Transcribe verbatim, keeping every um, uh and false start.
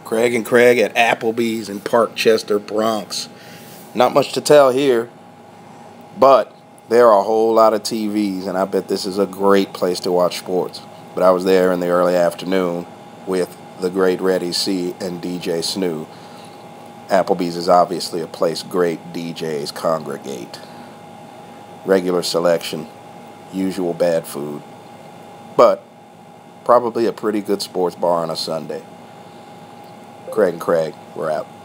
Craig and Craig at Applebee's in Parkchester, Bronx. Not much to tell here, but there are a whole lot of T Vs, and I bet this is a great place to watch sports. But I was there in the early afternoon with the great Reddy C and D J Snoo. Applebee's is obviously a place great D Js congregate. Regular selection, usual bad food, but probably a pretty good sports bar on a Sunday. Craig and Craig, we're out.